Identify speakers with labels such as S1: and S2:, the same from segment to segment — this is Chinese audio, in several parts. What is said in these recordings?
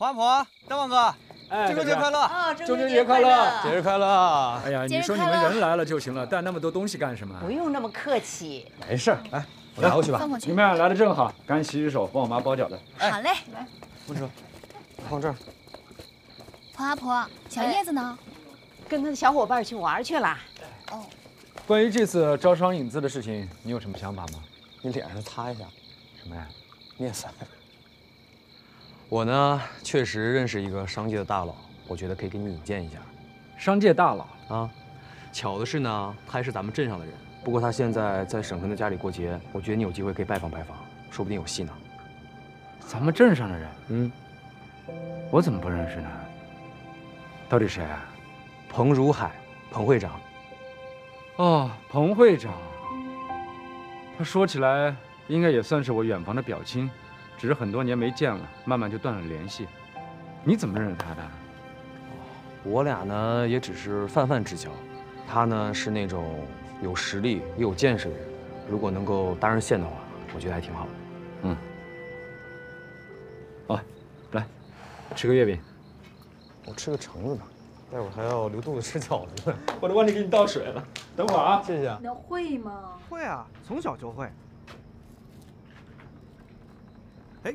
S1: 黄婆、大旺哥，中秋节快乐！
S2: 啊，
S3: 中秋节快乐！
S1: 节日快乐！
S3: 哎呀，你说你们人来了就行了，带那么多东西干什么？
S2: 不用那么客气。
S1: 没事，来，我拿过去吧。
S3: 你们俩来的正好，赶紧洗洗手，帮我妈包饺子。
S4: 好嘞，
S1: 来，不吃，放这儿。
S4: 婆阿婆，小叶子呢？
S2: 跟他的小伙伴去玩去了。
S4: 哦。
S3: 关于这次招商引资的事情，你有什么想法吗？
S1: 你脸上擦一下。
S3: 什么呀？
S1: 面散。我呢，确实认识一个商界的大佬，我觉得可以给你引荐一下。
S3: 商界大佬
S1: 啊，巧的是呢，他还是咱们镇上的人。不过他现在在沈坤的家里过节，我觉得你有机会可以拜访拜访，说不定有戏呢。
S3: 咱们镇上的人？
S1: 嗯，
S3: 我怎么不认识呢？到底谁啊？
S1: 彭如海，彭会长。
S3: 哦，彭会长。他说起来，应该也算是我远房的表亲，只是很多年没见了，慢慢就断了联系。你怎么认识他的？
S1: 我俩呢，也只是泛泛之交。他呢是那种有实力也有见识的人，如果能够搭上线的话，我觉得还挺好的。
S3: 嗯。哦，来，吃个月饼。
S1: 我吃个橙子呢，待会儿还要留肚子吃饺子呢。
S3: 我都忘记给你倒水了，等会儿啊。
S1: 谢谢。
S4: 你会吗？
S5: 会啊，从小就会。哎，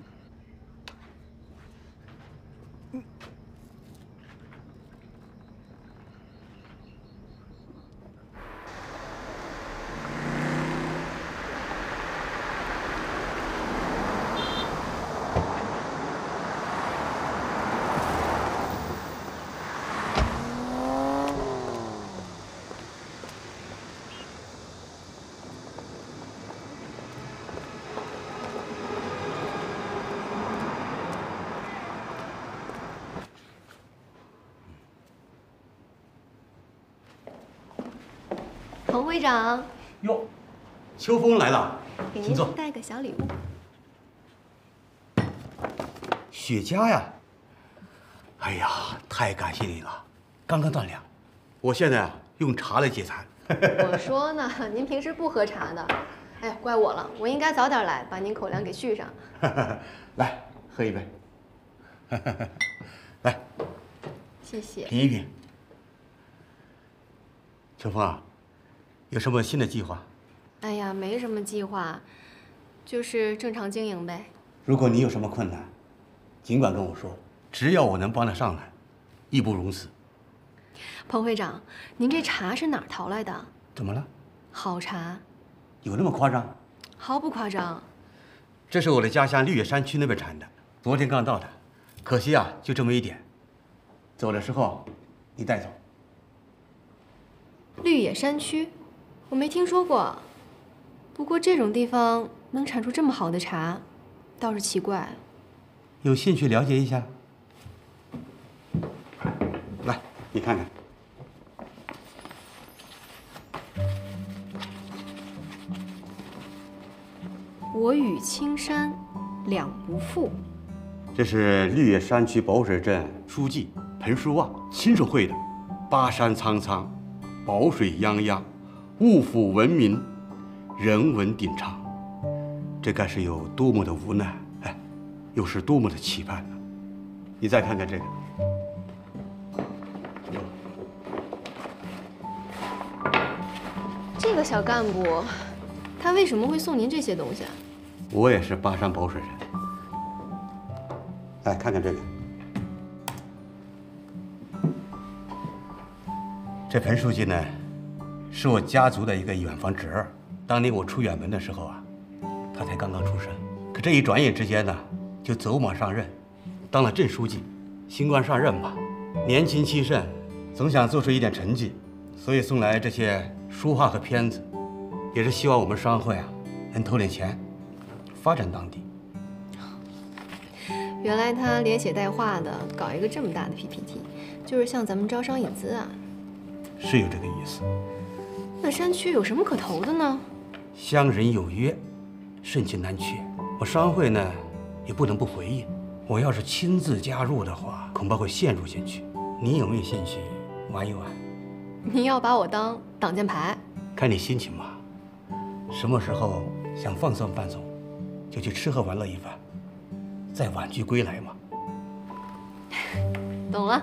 S6: 彭会长，
S7: 哟，秋风来了，
S6: 给您
S7: 请坐。
S6: 带个小礼物。
S7: 雪茄呀！哎呀，太感谢你了，刚刚断粮，我现在啊用茶来解馋。
S6: 我说呢，您平时不喝茶的，哎，怪我了，我应该早点来，把您口粮给续上。
S7: 来，喝一杯。来，
S6: 谢谢。
S7: 品一品。秋风啊，有什么新的计划？
S6: 哎呀，没什么计划，就是正常经营呗。
S7: 如果你有什么困难，尽管跟我说，只要我能帮得上来，义不容辞。
S6: 彭会长，您这茶是哪儿淘来的？
S7: 怎么了？
S6: 好茶，
S7: 有那么夸张？
S6: 毫不夸张。
S7: 这是我的家乡绿野山区那边产的，昨天刚到的，可惜啊，就这么一点。走的时候，你带走。
S6: 绿野山区，我没听说过。不过这种地方能产出这么好的茶，倒是奇怪。
S7: 有兴趣了解一下？来，你看看。
S6: 我与青山两不负。
S7: 这是绿野山区保水镇书记彭书旺亲手绘的，巴山苍苍，宝水泱泱，物阜文明，人文鼎昌。这该是有多么的无奈，哎，又是多么的期盼呢？你再看看这个。
S6: 这个小干部，他为什么会送您这些东西啊？
S7: 我也是巴山保水人。来看看这个，这彭书记呢，是我家族的一个远房侄儿。当年我出远门的时候啊，他才刚刚出生。可这一转眼之间呢，就走马上任，当了镇书记。新官上任嘛，年轻气盛，总想做出一点成绩，所以送来这些书画和片子，也是希望我们商会啊能投点钱，发展当地。
S6: 原来他连写带画的，搞一个这么大的 PPT， 就是向咱们招商引资啊。
S7: 是有这个意思。
S6: 那山区有什么可投的呢？
S7: 乡人有约，盛情难却。我商会呢，也不能不回应。我要是亲自加入的话，恐怕会陷入进去。你有没有兴趣玩一玩？
S6: 你要把我当挡箭牌？
S7: 看你心情嘛。什么时候想放松放松，就去吃喝玩乐一番，再婉拒归来嘛。
S6: 懂了。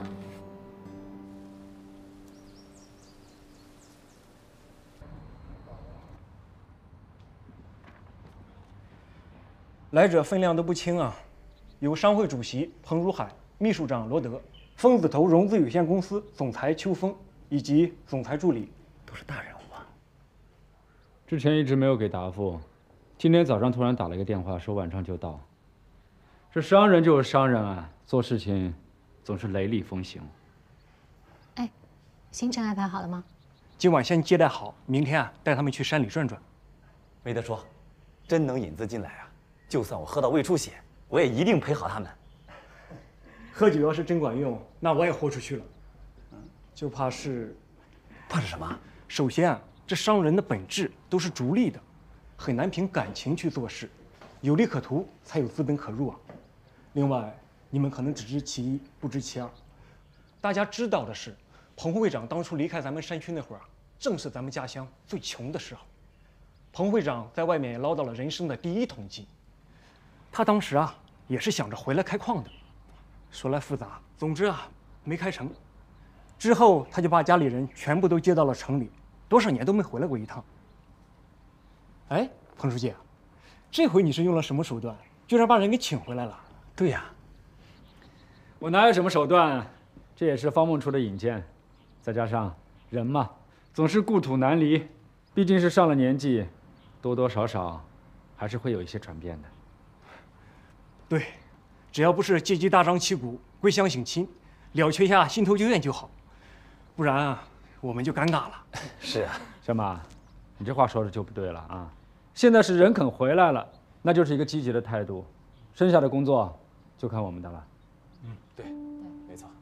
S8: 来者分量都不轻啊，有商会主席彭如海、秘书长罗德、疯子头融资有限公司总裁邱峰以及总裁助理，都是大人物啊。
S3: 之前一直没有给答复，今天早上突然打了一个电话，说晚上就到。这商人就是商人啊，做事情总是雷厉风行。
S4: 哎，行程安排好了吗？
S8: 今晚先接待好，明天啊带他们去山里转转。
S9: 没得说，真能引资进来啊！就算我喝到胃出血，我也一定陪好他们。
S8: 喝酒要是真管用，那我也豁出去了。就怕是
S9: 什么？
S8: 首先啊，这商人的本质都是逐利的，很难凭感情去做事，有利可图才有资本可入啊。另外，你们可能只知其一，不知其二。大家知道的是，彭会长当初离开咱们山区那会儿啊，正是咱们家乡最穷的时候。彭会长在外面也捞到了人生的第一桶金。他当时啊，也是想着回来开矿的。说来复杂，总之啊，没开成。之后他就把家里人全部都接到了城里，多少年都没回来过一趟。哎，彭书记，这回你是用了什么手段，居然把人给请回来了？
S9: 对呀，
S3: 我哪有什么手段？这也是方梦初的引荐，再加上人嘛，总是故土难离，毕竟是上了年纪，多多少少还是会有一些转变的。
S8: 对，只要不是借机大张旗鼓、归乡省亲，了却一下新头旧怨就好，不然啊，我们就尴尬了。
S9: 是啊，
S3: 小马，你这话说的就不对了啊！现在是人肯回来了，那就是一个积极的态度，剩下的工作就看我们的了。
S9: 对，没错。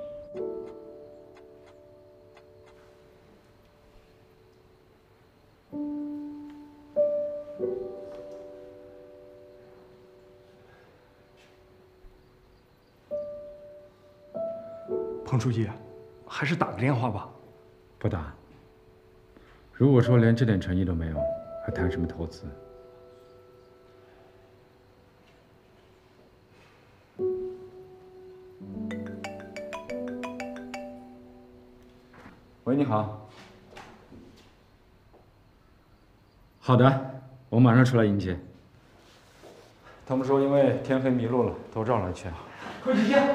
S8: 彭书记，还是打个电话吧。
S3: 不打。如果说连这点诚意都没有，还谈什么投资？喂，你好。好的，我马上出来迎接。他们说因为天黑迷路了，都绕了一圈。
S8: 快去接。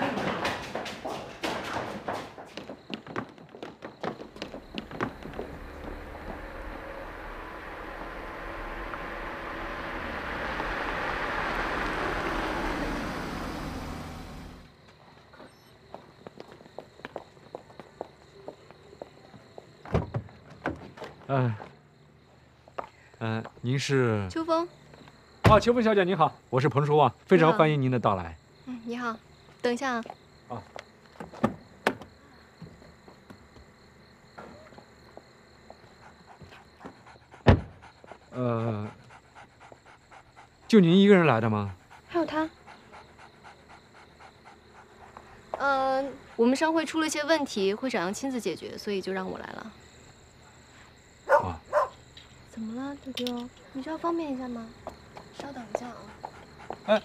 S1: 您是？
S6: 秋风。
S3: 哦，秋风小姐您好，我是彭叔啊，非常欢迎您的到来。
S6: 你好，等一下啊。
S1: 就您一个人来的吗？
S6: 还有他。我们商会出了些问题，会长要亲自解决，所以就让我来了。
S1: 啊。
S6: 怎么了，丢丢？你需要方便一下吗？稍等一下啊。
S8: 哎，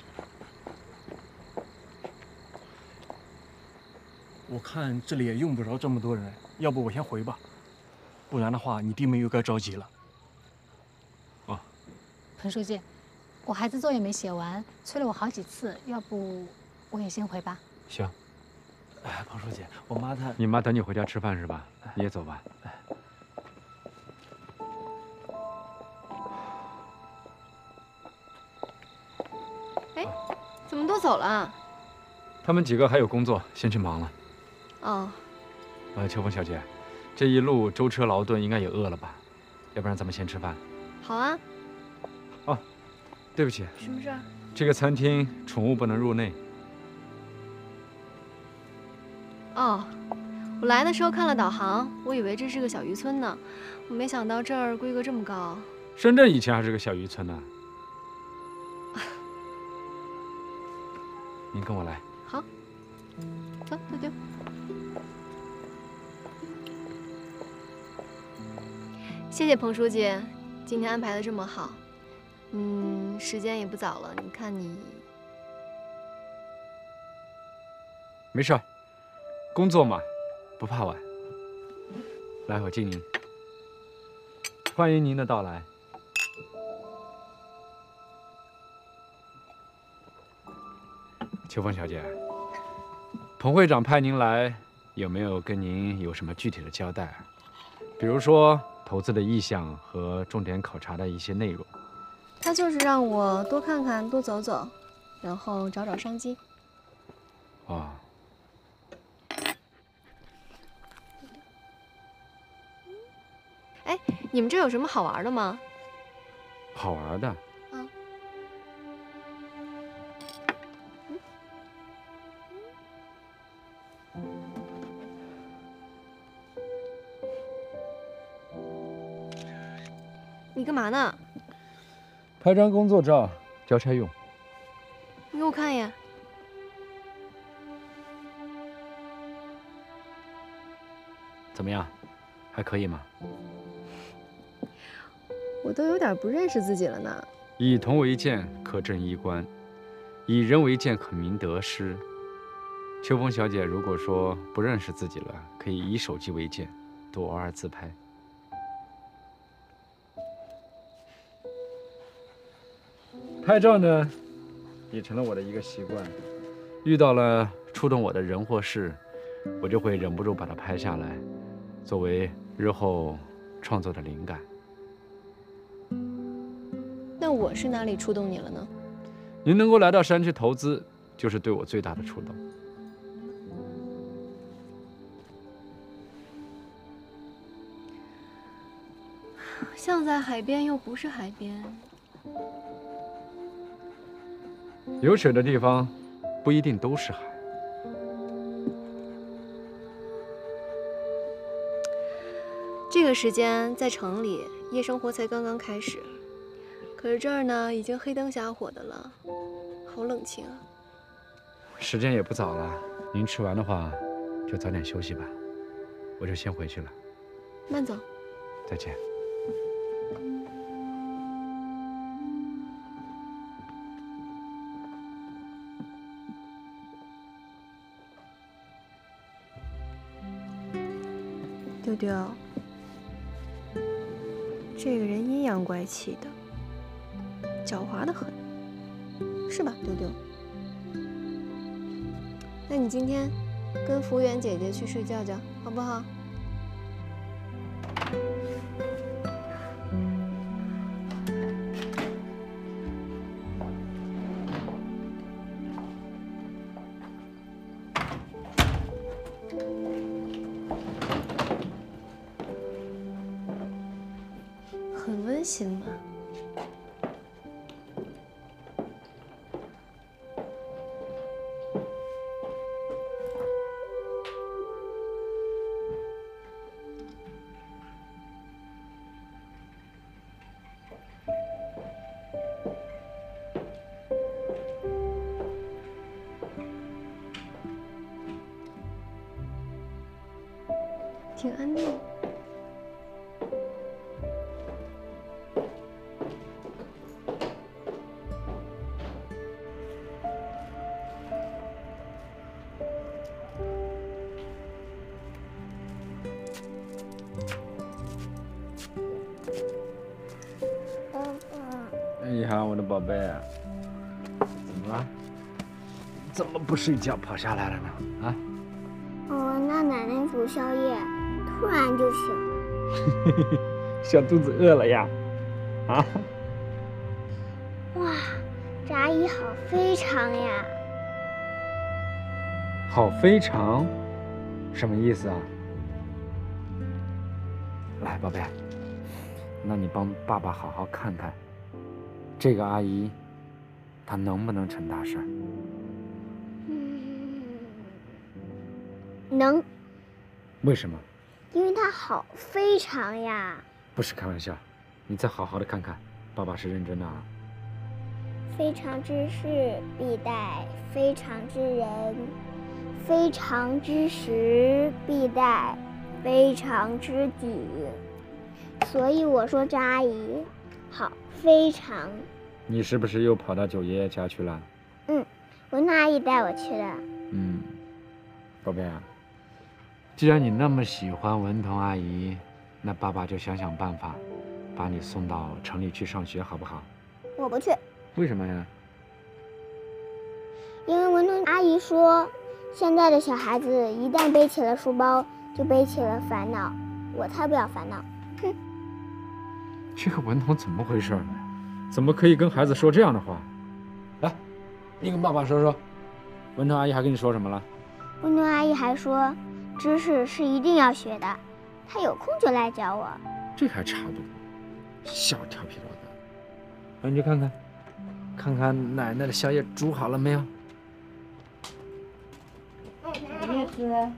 S8: 我看这里也用不着这么多人，要不我先回吧，不然的话你弟妹又该着急了。
S1: 哦，
S4: 彭书记，我孩子作业没写完，催了我好几次，要不我也先回吧。
S1: 行。
S9: 哎，彭书记，我妈她……
S3: 你妈等你回家吃饭是吧？你也走吧。
S6: 哎，怎么都走了？
S3: 他们几个还有工作，先去忙了。
S6: 哦。
S3: 秋风小姐，这一路舟车劳顿，应该也饿了吧？要不然咱们先吃饭。
S6: 好啊。
S3: 哦，对不起。
S6: 什么事？
S3: 这个餐厅宠物不能入内。
S6: 哦，我来的时候看了导航，我以为这是个小渔村呢，我没想到这儿规格这么高。
S3: 深圳以前还是个小渔村呢。您跟我来。
S6: 好，走，丢丢。谢谢彭书记，今天安排的这么好。时间也不早了，你看你。
S3: 没事，工作嘛，不怕晚。来，我敬您。欢迎您的到来。秋风小姐，彭会长派您来，有没有跟您有什么具体的交代？比如说投资的意向和重点考察的一些内容。
S6: 他就是让我多看看、多走走，然后找找商机。
S3: 哦。
S6: 哎，你们这有什么好玩的吗？
S3: 好玩的？
S6: 你干嘛呢？
S3: 拍张工作照，交差用。
S6: 你给我看一眼。
S3: 怎么样？还可以吗？
S6: 我都有点不认识自己了呢。
S3: 以铜为鉴，可正衣冠；以人为鉴，可明得失。秋风小姐，如果说不认识自己了，可以以手机为鉴，多偶尔自拍。拍照呢，也成了我的一个习惯。遇到了触动我的人或事，我就会忍不住把它拍下来，作为日后创作的灵感。
S6: 那我是哪里触动你了呢？
S3: 您能够来到山区投资，就是对我最大的触动。
S6: 像在海边，又不是海边。
S3: 有水的地方，不一定都是海。
S6: 这个时间在城里，夜生活才刚刚开始，可是这儿呢，已经黑灯瞎火的了，好冷清啊。
S3: 时间也不早了，您吃完的话，就早点休息吧。我就先回去了。
S6: 慢走。
S3: 再见。
S6: 丢丢，这个人阴阳怪气的，狡猾的很，是吧，丢丢？那你今天跟服务员姐姐去睡觉觉，好不好？很温馨嘛。挺安静。
S3: 你好，我的宝贝，怎么了？怎么不睡觉跑下来了呢？啊？
S10: 我闻到奶奶煮宵夜，突然就醒。
S3: 小肚子饿了呀？啊？
S10: 哇，这阿姨好非常呀！
S3: 好非常？什么意思啊？来，宝贝，那你帮爸爸好好看看。这个阿姨，她能不能成大事？
S10: 能。
S3: 为什么？
S10: 因为她好非常呀。
S3: 不是开玩笑，你再好好的看看，爸爸是认真的啊。
S10: 非常之事必待非常之人，非常之时必待非常之己。所以我说这阿姨好非常。
S3: 你是不是又跑到九爷爷家去了？
S10: 嗯，文娜阿姨带我去的。
S3: 宝贝啊，既然你那么喜欢文彤阿姨，那爸爸就想想办法，把你送到城里去上学，好不好？
S10: 我不去。
S3: 为什么呀？
S10: 因为文彤阿姨说，现在的小孩子一旦背起了书包，就背起了烦恼。我才不要烦恼。哼！
S3: 这个文彤怎么回事呢？怎么可以跟孩子说这样的话？来，你跟爸爸说说，文彤阿姨还跟你说什么了？
S10: 文彤阿姨还说，知识是一定要学的，她有空就来教我。
S3: 这还差不多，小调皮捣蛋。那你去看看，看看奶奶的宵夜煮好了没有？
S2: 叶子。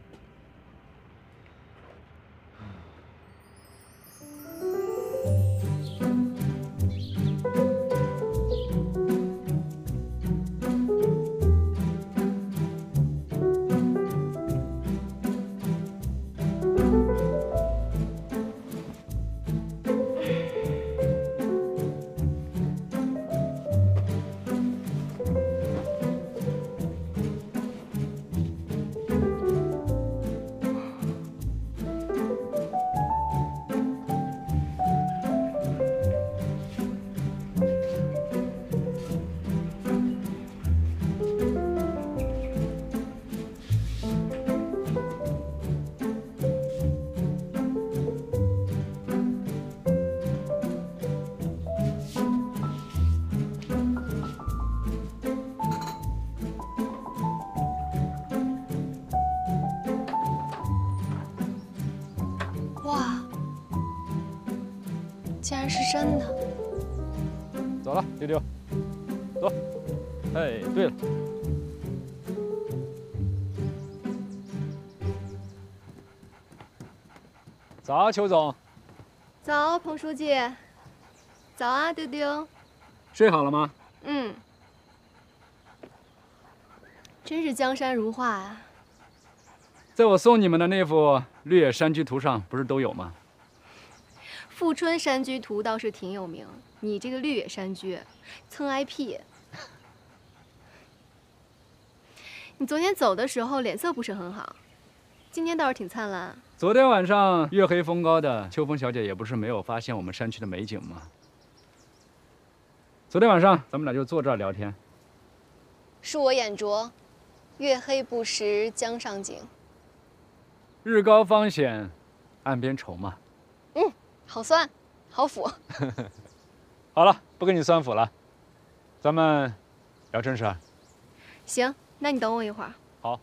S6: 竟然是真的！
S3: 走了，丢丢，走。哎，对了，早，邱总。
S6: 早，彭书记。早啊，丢丢。
S3: 睡好了吗？
S6: 嗯。真是江山如画啊！
S3: 在我送你们的那幅《绿野山居图》上，不是都有吗？
S6: 富春山居图倒是挺有名，你这个绿野山居，蹭 IP。你昨天走的时候脸色不是很好，今天倒是挺灿烂。
S3: 昨天晚上月黑风高的，秋风小姐也不是没有发现我们山区的美景吗？昨天晚上咱们俩就坐这儿聊天。
S6: 恕我眼拙，月黑不识江上景。
S3: 日高方显，岸边愁嘛。
S6: 嗯，好酸，好腐。
S3: 好了，不跟你酸腐了，咱们聊正事儿。
S6: 行，那你等我一会儿。
S3: 好。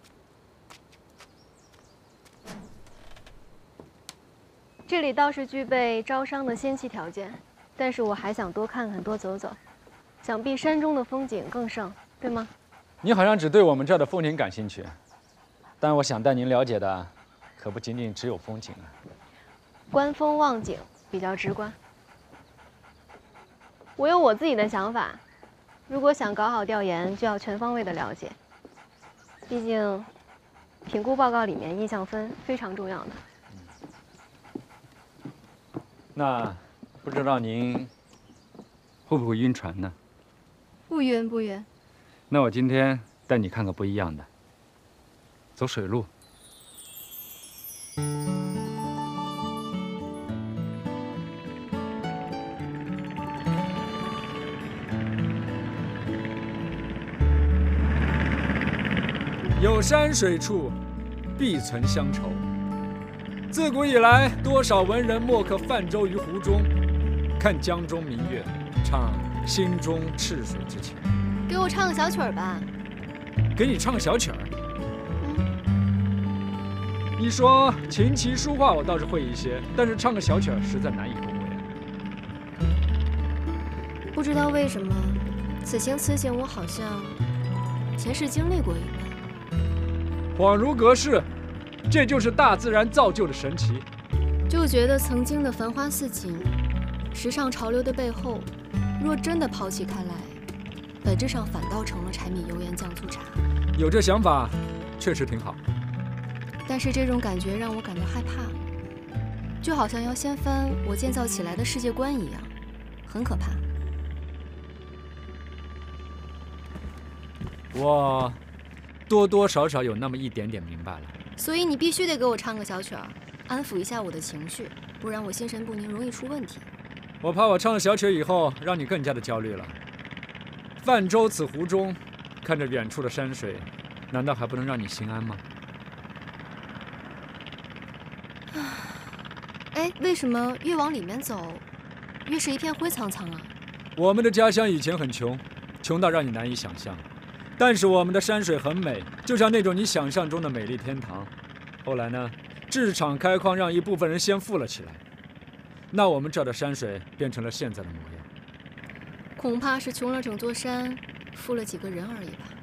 S6: 这里倒是具备招商的先期条件，但是我还想多看看、多走走。想必山中的风景更胜，对吗？
S3: 你好像只对我们这儿的风景感兴趣，但我想带您了解的，可不仅仅只有风景啊。
S6: 观风望景比较直观。我有我自己的想法，如果想搞好调研，就要全方位的了解。毕竟，评估报告里面印象分非常重要的。
S3: 那不知道您会不会晕船呢？
S6: 不晕不晕。
S3: 那我今天带你看个不一样的，走水路。有山水处，必存乡愁。自古以来，多少文人墨客泛舟于湖中，看江中明月，唱心中赤水之情。
S6: 给我唱个小曲儿吧。
S3: 给你唱个小曲儿。你说琴棋书画我倒是会一些，但是唱个小曲儿实在难以恭维啊。
S6: 不知道为什么，此情此景我好像前世经历过一般。
S3: 恍如隔世，这就是大自然造就的神奇。
S6: 就觉得曾经的繁花似锦，时尚潮流的背后，若真的抛弃开来，本质上反倒成了柴米油盐酱醋茶。
S3: 有这想法，确实挺好。
S6: 但是这种感觉让我感到害怕，就好像要掀翻我建造起来的世界观一样，很可怕。
S3: 我多多少少有那么一点点明白了。
S6: 所以你必须得给我唱个小曲儿，安抚一下我的情绪，不然我心神不宁，容易出问题。
S3: 我怕我唱了小曲以后，让你更加的焦虑了。泛舟此湖中，看着远处的山水，难道还不能让你心安吗？
S6: 哎，为什么越往里面走，越是一片灰苍苍啊？
S3: 我们的家乡以前很穷，穷到让你难以想象。但是我们的山水很美，就像那种你想象中的美丽天堂。后来呢，制厂开矿让一部分人先富了起来，那我们这儿的山水变成了现在的模样。
S6: 恐怕是穷了整座山，富了几个人而已吧。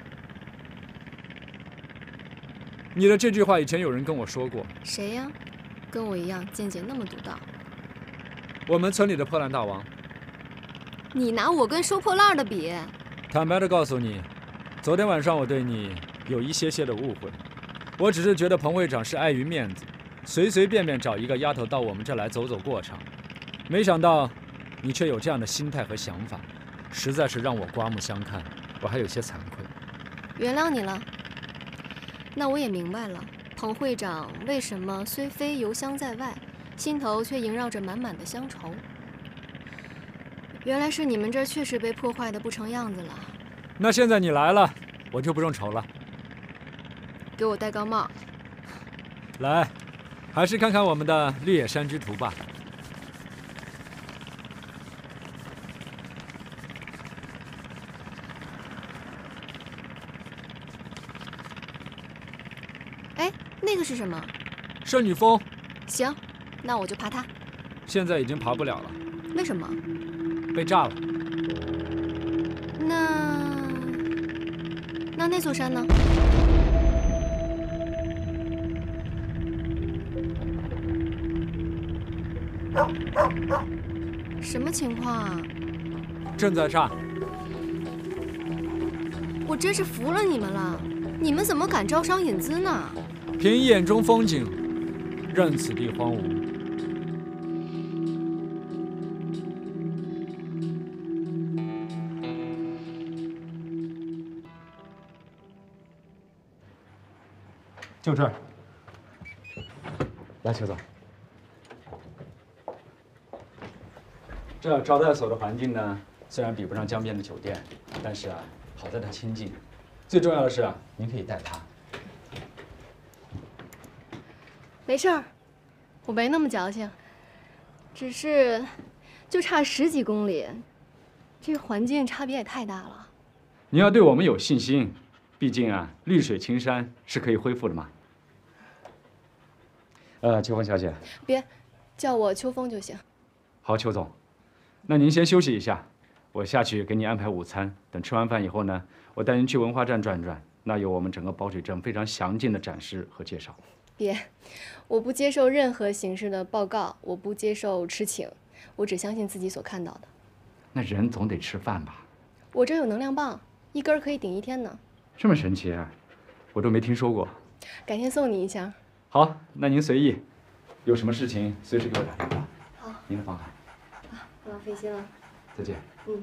S3: 你的这句话以前有人跟我说过。
S6: 谁呀？跟我一样见解那么独到。
S3: 我们村里的破烂大王。
S6: 你拿我跟收破烂的比？
S3: 坦白的告诉你，昨天晚上我对你有一些的误会。我只是觉得彭会长是碍于面子，随随便便找一个丫头到我们这来走走过场，没想到你却有这样的心态和想法，实在是让我刮目相看，我还有些惭愧。
S6: 原谅你了。那我也明白了，彭会长为什么虽非犹乡在外，心头却萦绕着满满的乡愁。原来是你们这儿确实被破坏的不成样子了。
S3: 那现在你来了，我就不用愁了。
S6: 给我戴高帽。
S3: 来，还是看看我们的绿野山居图吧。
S6: 哎，那个是什么？
S3: 圣女峰。
S6: 行，那我就爬它。
S3: 现在已经爬不了了。
S6: 为什么？
S3: 被炸了。
S6: 那座山呢？什么情况啊？
S3: 正在炸。
S6: 我真是服了你们了！你们怎么敢招商引资呢？
S3: 凭眼中风景，任此地荒芜。就这儿。来，邱总。这招待所的环境呢，虽然比不上江边的酒店，但是好在它清静。最重要的是您可以带它。
S6: 没事儿，我没那么矫情，只是就差10几公里，这个环境差别也太大了。
S3: 你要对我们有信心。毕竟绿水青山是可以恢复的嘛。秋风小姐，
S6: 别叫我秋风就行。
S3: 好，邱总，那您先休息一下，我下去给你安排午餐。等吃完饭以后呢，我带您去文化站转转，那有我们整个宝水镇非常详尽的展示和介绍。
S6: 别，我不接受任何形式的报告，我不接受吃请，我只相信自己所看到的。
S3: 那人总得吃饭吧？
S6: 我这有能量棒，一根可以顶1天呢。
S3: 这么神奇啊，我都没听说过。
S6: 改天送你一箱。
S3: 好，那您随意，有什么事情随时给我打电话。
S6: 好，
S3: 您的方案。
S6: 不浪费心了。
S3: 再见。
S6: 嗯。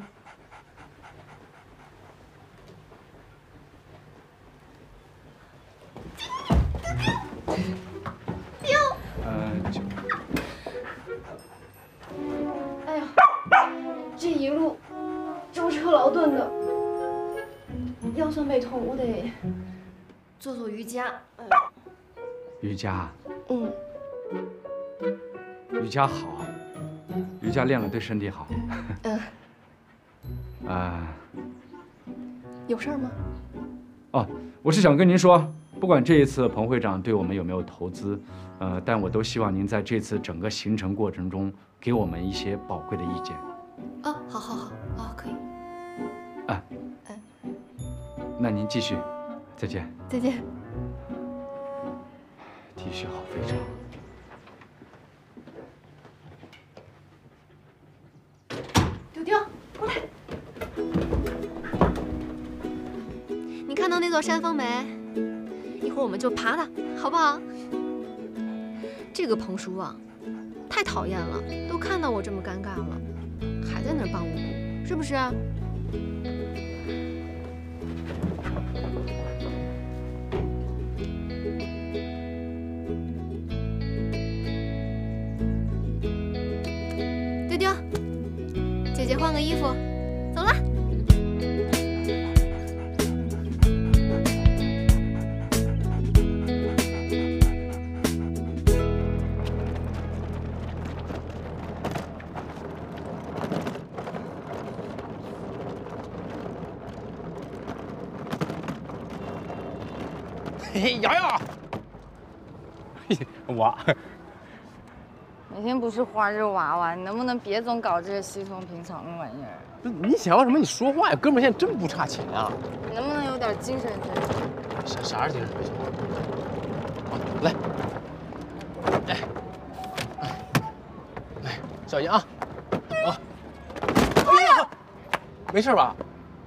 S3: 就。
S6: 哎呀，这一路舟车劳顿的。腰酸背痛，我得做瑜伽。
S3: 瑜伽？
S6: 嗯。
S3: 瑜伽好，瑜伽练了对身体好。
S6: 有事儿吗？
S3: 哦，我是想跟您说，不管这一次彭会长对我们有没有投资，但我都希望您在这次整个行程过程中给我们一些宝贵的意见。
S6: 好，可以。
S3: 那您继续，再见。
S6: 再见。
S3: 体恤好非常。
S6: 丢丢，过来。你看到那座山峰没？一会儿我们就爬它，好不好？这个彭叔啊，太讨厌了，都看到我这么尴尬了，还在那儿帮我顾，是不是？ 个衣服，走了。
S11: 嘿，瑶瑶，我。
S2: 每天不是花就是娃娃，你能不能别总搞这些稀松平常的玩意儿？
S11: 不是你想要什么？你说话呀，哥们儿现在真不差钱啊！
S2: 你能不能有点精神追求？
S11: 啥是精神追求？来，来，小心啊！啊！哎呀，没事吧？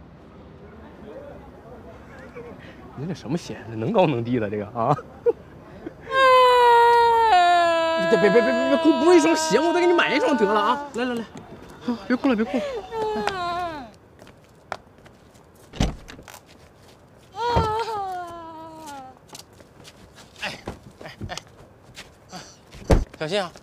S11: 你这什么鞋？能高能低的这个啊？别，不是一双鞋吗？我再给你买一双得了啊！来，别哭了，别哭了。哎，小心啊！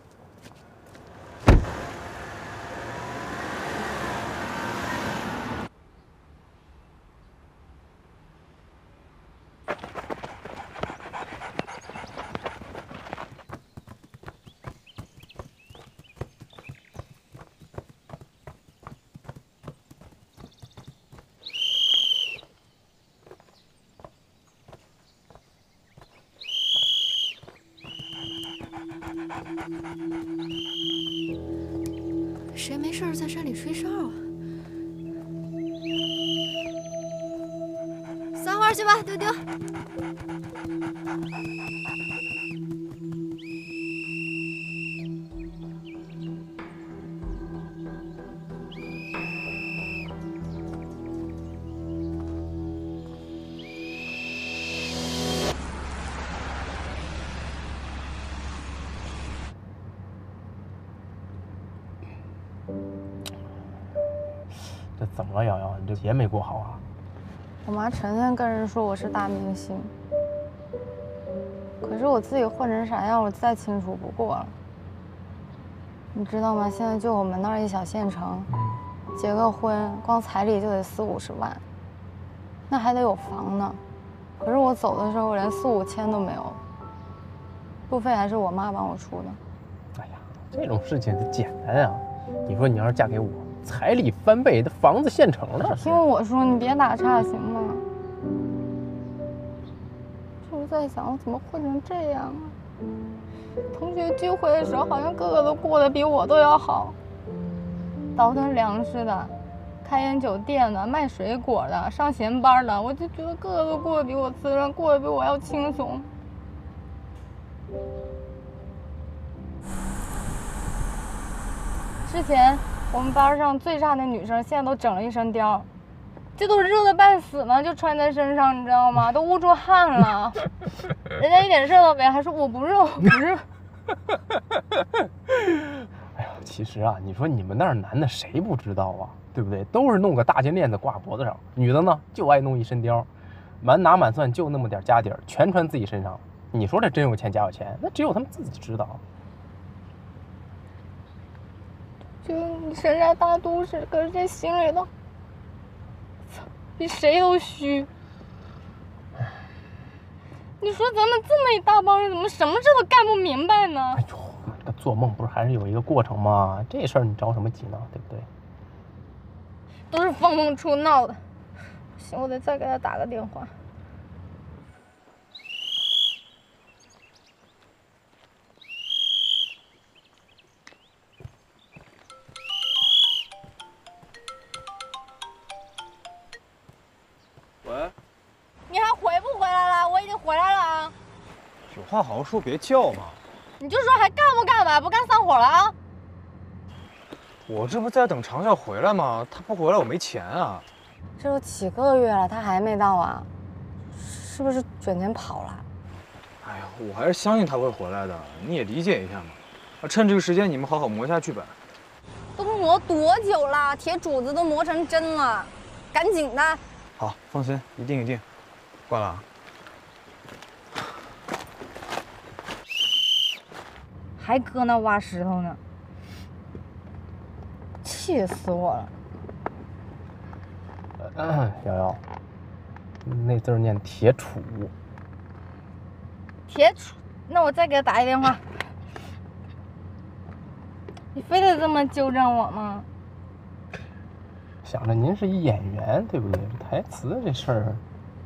S6: 谁没事在山里吹哨啊？撒欢去吧，丢丢。
S11: 这怎么了，瑶瑶？你这节没过好啊？
S2: 我妈成天跟人说我是大明星，可是我自己混成啥样，我再清楚不过了。你知道吗？现在就我们那儿一小县城，结个婚光彩礼就得40-50万，那还得有房呢。可是我走的时候连4-5千都没有，路费还是我妈帮我出的。
S11: 哎呀，这种事情它简单啊！你说你要是嫁给我，彩礼翻倍，这房子现成的。
S2: 听我说，你别打岔行吗？就是在想，我怎么混成这样啊？同学聚会的时候，好像个个都过得比我都要好，倒腾粮食的，开烟酒店的，卖水果的，上闲班的，我就觉得个个都过得比我滋润，过得比我要轻松。之前我们班上最差的女生，现在都整了一身貂，这都热得半死呢，就穿在身上，你知道吗？都捂出汗了。人家一点事都没，还说我不热，我不热。
S11: 哎呀，其实啊，你说你们那儿男的谁不知道啊？对不对？都是弄个大金链子挂脖子上，女的呢就爱弄一身貂，满打满算就那么点家底儿，全穿自己身上。你说这真有钱假有钱，那只有他们自己知道。
S2: 就你身在大都市，可是这心里头，比谁都虚。你说咱们这么一大帮人，怎么什么事都干不明白呢？
S11: 哎呦，这做梦不是还是有一个过程吗？这事儿你着什么急呢？对不对？
S2: 都是放梦出闹的。行，我得再给他打个电话。
S5: 喂，
S2: 你还回不回来了？我已经回来了啊！
S5: 有话好好说，别叫嘛。
S2: 你就说还干不干吧，不干散伙了啊！
S5: 我这不在等长笑回来吗？他不回来我没钱啊。
S2: 这都几个月了，他还没到啊？是不是卷钱跑了？
S5: 哎呀，我还是相信他会回来的，你也理解一下嘛。趁这个时间你们好好磨下去呗。
S2: 都磨多久了？铁杵子都磨成针了，赶紧的。
S5: 好，放心，一定一定。挂了啊。
S2: 还搁那挖石头呢，气死我了！
S11: 瑶瑶，那字念铁杵。
S2: 铁杵？那我再给他打一电话。你非得这么纠正我吗？
S11: 想着您是一演员，对不对？这台词这事儿，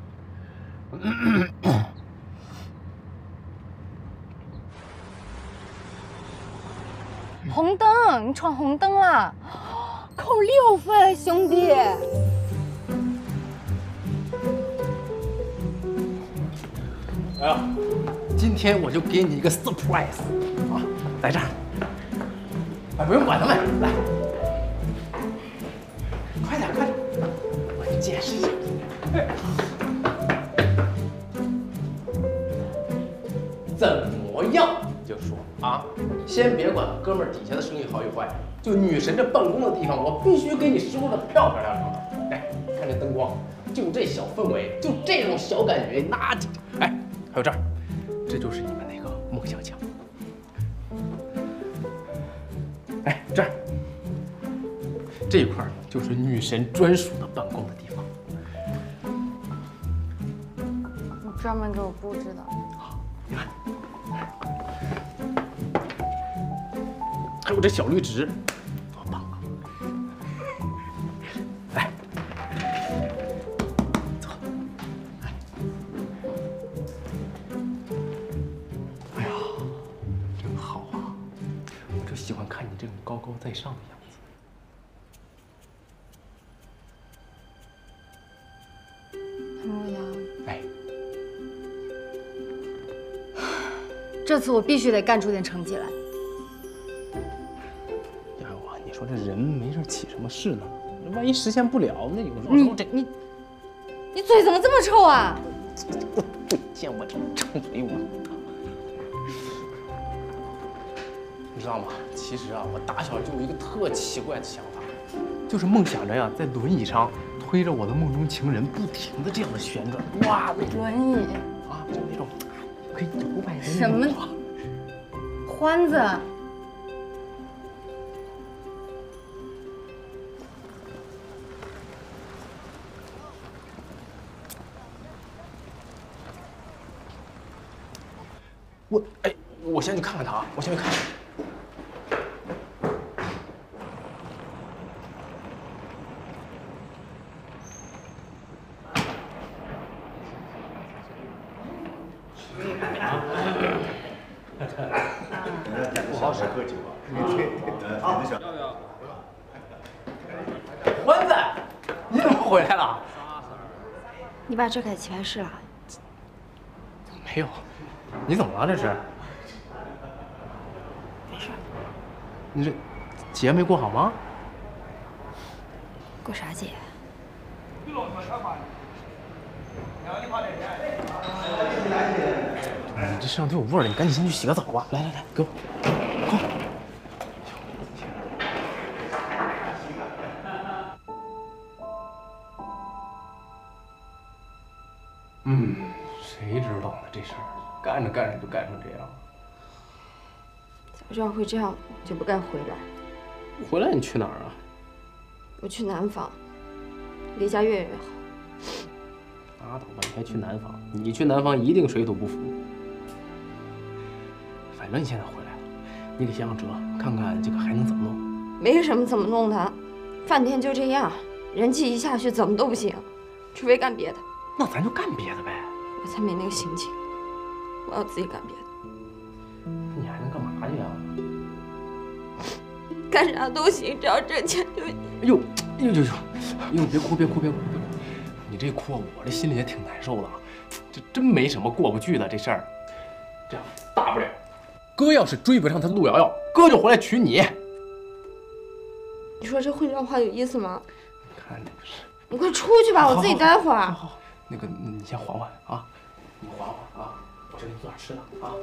S2: 红灯，你闯红灯了，扣6分，兄弟。
S11: 哎呀，今天我就给你一个 surprise 啊，在这儿。哎，不用管他们，来，快点，快点，我给你解释一下。怎么样？就说啊，先别管哥们儿底下的生意好与坏，就女神这办公的地方，我必须给你收的漂漂亮亮的。哎，看这灯光，就这小氛围，就这种小感觉，那就哎，还有这儿，这就是你们那个梦想墙。哎，这儿，这一块就是女神专属的办公的地方。
S2: 你专门给我布置的。
S11: 好，你看，还有这小绿植，多棒啊！来，走。哎呀，真好啊！我就喜欢看你这种高高在上的样子。
S2: 莫阳，
S11: 哎，
S2: 这次我必须得干出点成绩来。
S11: 呀我，你说这人没事起什么事呢？万一实现不了，那有时候这
S2: 你嘴怎么这么臭啊？
S11: 见我这张嘴我。你知道吗？其实啊，我打小就有一个特奇怪的想法，就是梦想着呀，在轮椅上推着我的梦中情人，不停的这样的旋转，哇，
S2: 轮椅
S11: 啊，就那种可以摇摆的
S2: 什么欢子？
S11: 我先去看看他啊，我先去看看。
S7: 不好使，喝酒啊！
S11: 欢子，你怎么回来了？
S12: 你把这给棋牌室了？
S11: 没有，你怎么了？这是？
S12: 没事。
S11: 你这节没过好吗？
S12: 过啥节？
S11: 你这身上都有味儿了，你赶紧先去洗个澡吧。来来来，给我，快！谁知道呢？这事儿干着干着就干成这样。
S12: 早知道会这样，就不该回来。
S11: 回来你去哪儿啊？
S12: 我去南方，离家越远越好。
S11: 拉倒吧，你还去南方？你去南方一定水土不服。反正你现在回来了，你得想想辙，看看这个还能怎么弄。
S12: 没什么怎么弄的，饭店就这样，人气一下去怎么都不行，除非干别的。
S11: 那咱就干别的呗。
S12: 我才没那个心情，我要自己干别的。
S11: 你还能干嘛去呀？
S12: 干啥都行，只要挣钱就行。
S11: 哎呦，别哭，别哭，别哭，别哭！你这哭，我这心里也挺难受的。这真没什么过不去的这事儿。这样，大不了，哥要是追不上他陆瑶瑶，哥就回来娶你。
S12: 你说这混账话有意思吗？
S11: 看这个是。
S12: 你快出去吧，我自己待会儿。
S11: 好，那个你先缓缓啊，你缓缓啊，我这给你做点吃的啊。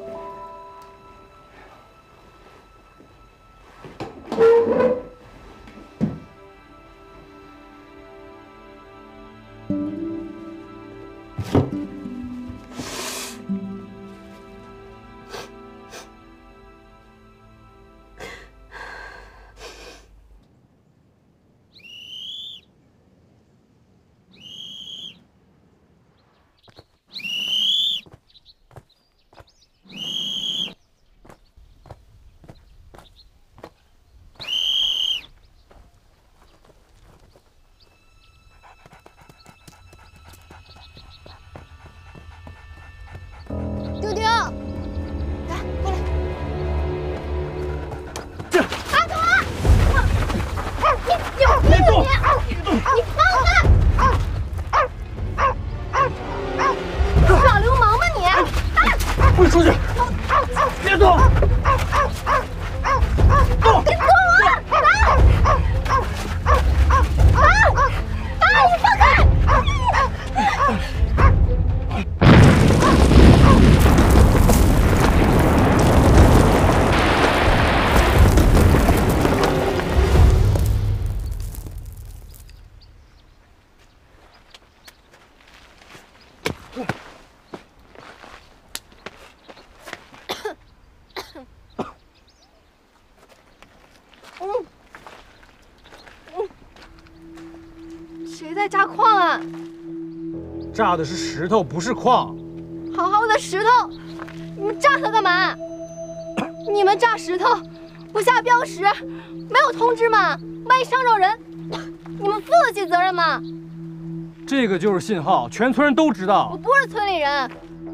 S2: 谁在炸矿啊？
S5: 炸的是石头，不是矿。
S2: 好好的石头，你们炸它干嘛？你们炸石头不下标识，没有通知吗？万一伤着人，你们负得起责任吗？
S5: 这个就是信号，全村人都知道。
S2: 我不是村里人。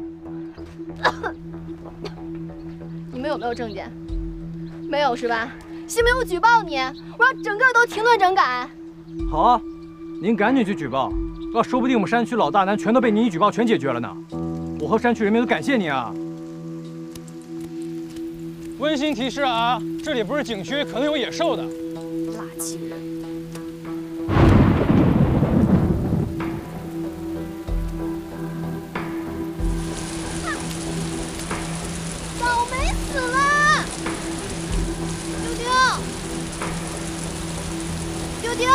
S2: 你们有没有证件？没有是吧？信不信我举报你？我让整个都停顿整改。
S5: 好啊，您赶紧去举报，说不定我们山区老大难全都被您一举报全解决了呢。我和山区人民都感谢你啊！温馨提示啊，这里不是景区，可能有野兽的。
S6: 垃圾人！
S2: 倒霉死了！丢丢！丢丢！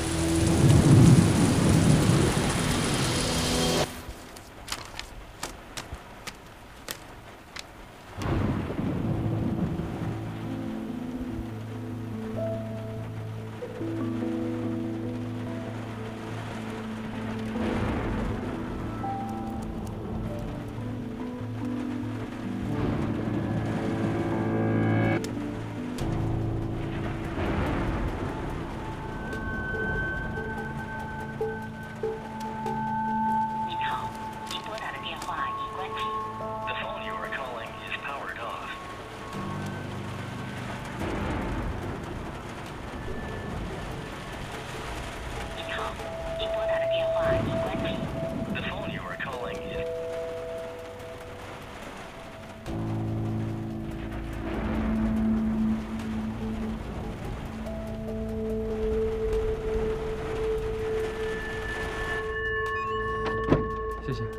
S5: 谢谢。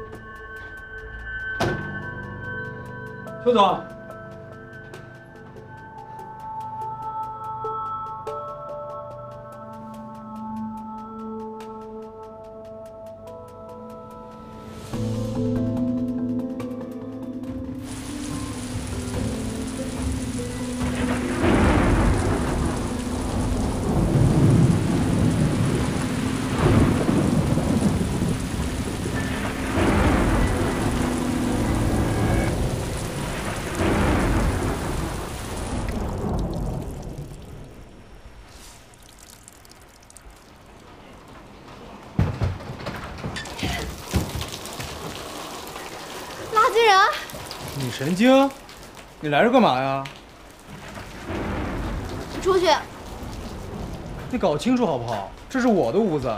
S5: 邱总，你神经？你来这干嘛呀？
S2: 你出去！
S5: 你搞清楚好不好？这是我的屋子。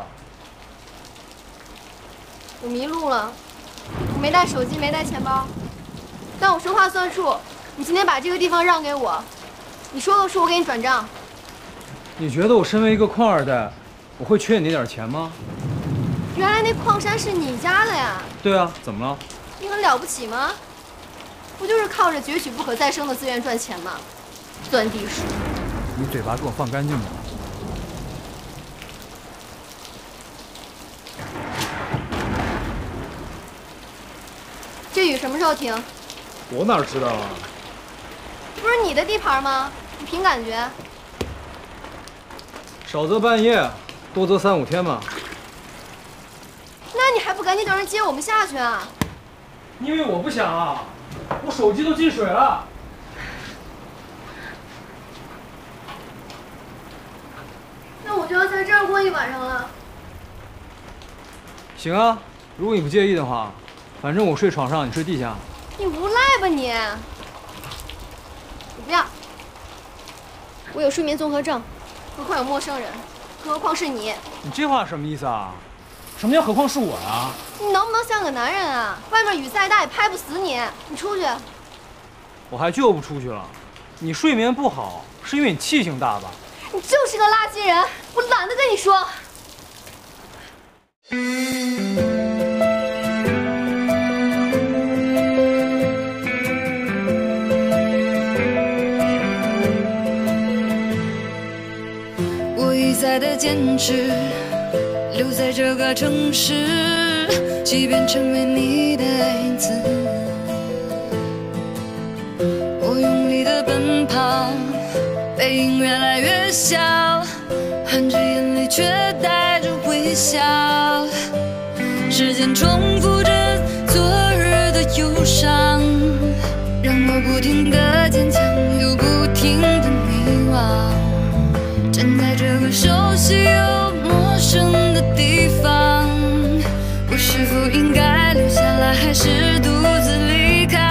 S2: 我迷路了，我没带手机，没带钱包，但我说话算数。你今天把这个地方让给我，你说的数我给你转账。
S5: 你觉得我身为一个矿二代，我会缺你那点钱吗？
S2: 原来那矿山是你家的呀？
S5: 对啊，怎么了？
S2: 你很了不起吗？不就是靠着攫取不可再生的资源赚钱吗？钻地鼠！
S5: 你嘴巴给我放干净点。
S2: 这雨什么时候停？
S5: 我哪知道啊？
S2: 不是你的地盘吗？你凭感觉。
S5: 少则半夜，多则3、5天嘛。
S2: 那你还不赶紧叫人接我们下去啊？
S5: 因为我不想啊，我手机都进水了。
S2: 那我就要在这儿过一晚上了。
S5: 行啊，如果你不介意的话，反正我睡床上，你睡地下。
S2: 你无赖吧你！我不要，我有睡眠综合症，何况有陌生人，何况是你。
S5: 你这话什么意思啊？什么叫何况是我呀？
S2: 你能不能像个男人啊？外面雨再大也拍不死你，你出去。
S5: 我还就不出去了。你睡眠不好，是因为你气性大吧？
S2: 你就是个垃圾人，我懒得跟你说。
S13: 我一再的坚持，留在这个城市。 即便成为你的影子。我用力的奔跑，背影越来越小，含着眼泪却带着微笑。时间重复着昨日的忧伤，让我不停的坚强，又不停的迷惘。站在这个熟悉又陌生的地方，我是否应该留下来，还是独自离开？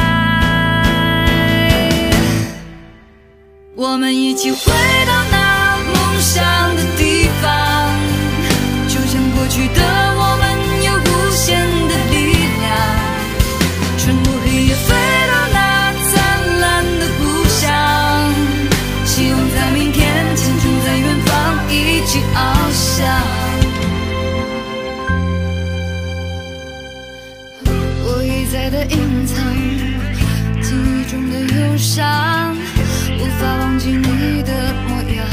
S13: 我们一起回到那梦想的地方，就像过去的我们有无限的力量。穿过黑夜飞到那灿烂的故乡，希望在明天青春在远方一起翱翔。我一再的隐藏记忆中的忧伤，无法忘记你的模样。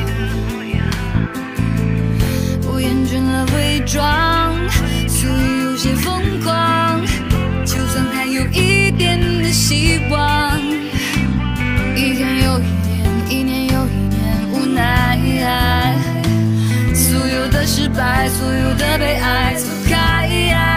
S13: 我厌倦了伪装，所以有些疯狂，就算还有一点的希望。一天又一年，一年又一年，无奈，所有的失败，所有的被爱错开。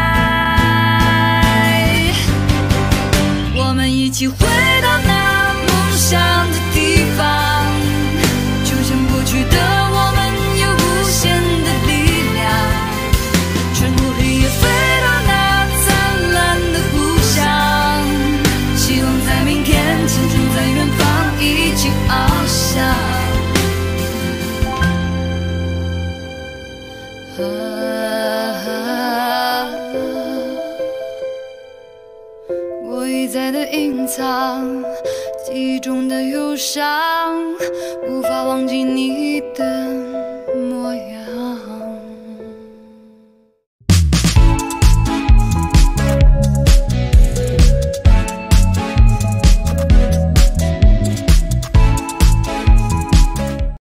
S13: 我们一起回到那梦想的地方，就像过去的我们有无限的力量。穿过黑夜飞到那灿烂的故乡，希望在明天青春在远方一起翱翔。我一再的隐藏记忆中的忧伤，无法忘记你的